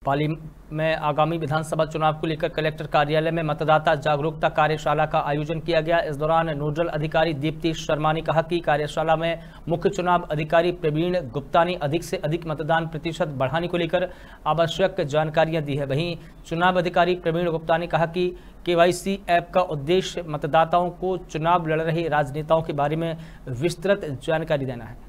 पाली में आगामी विधानसभा चुनाव को लेकर कलेक्टर कार्यालय में मतदाता जागरूकता कार्यशाला का आयोजन किया गया। इस दौरान नोडल अधिकारी दीप्ति शर्मा ने कहा कि कार्यशाला में मुख्य चुनाव अधिकारी प्रवीण गुप्ता ने अधिक से अधिक मतदान प्रतिशत बढ़ाने को लेकर आवश्यक जानकारियां दी है। वहीं चुनाव अधिकारी प्रवीण गुप्ता ने कहा कि KYC ऐप का उद्देश्य मतदाताओं को चुनाव लड़ रहे राजनेताओं के बारे में विस्तृत जानकारी देना है।